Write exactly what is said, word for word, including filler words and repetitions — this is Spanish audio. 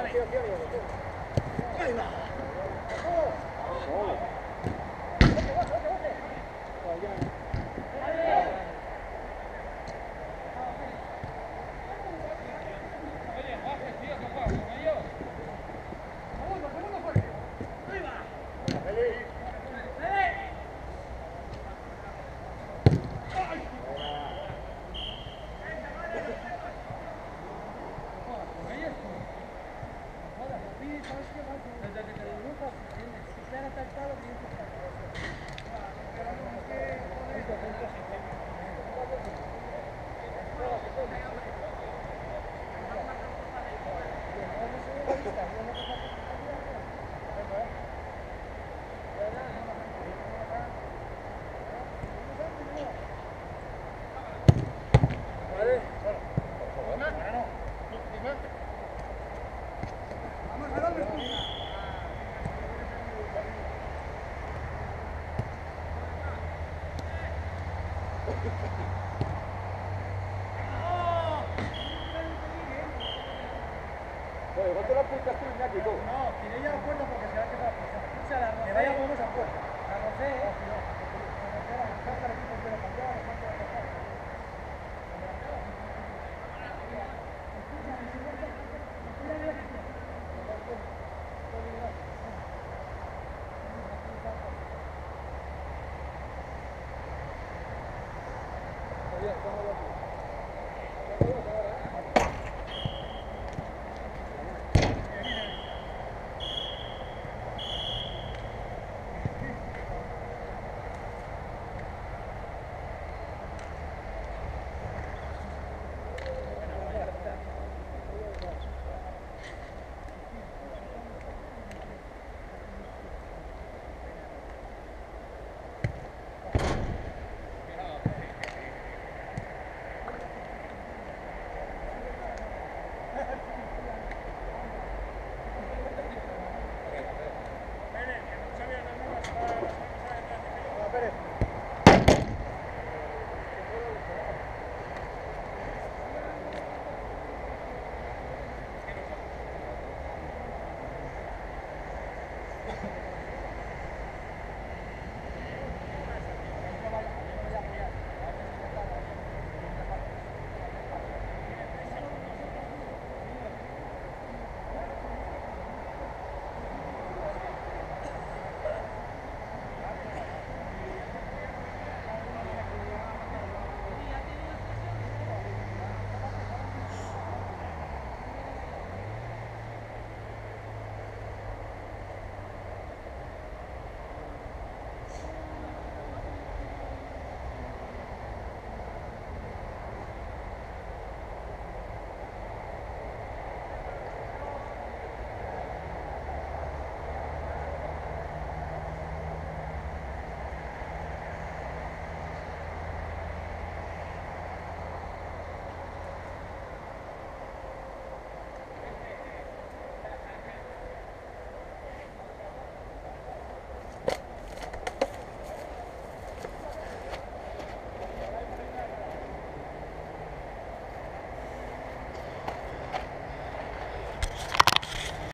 Oye, ¿cuánto la apuntas tú, Iñaki, tú? No, tiré ya la puerta porque se va a quedar la puerta. O sea, la rocé. Le vaya a poner esa puerta. La rocé, ¿eh? La rocé, la rocé, el equipo quiere cambiar, la rocé, la rocé. Bien, estamos aquí.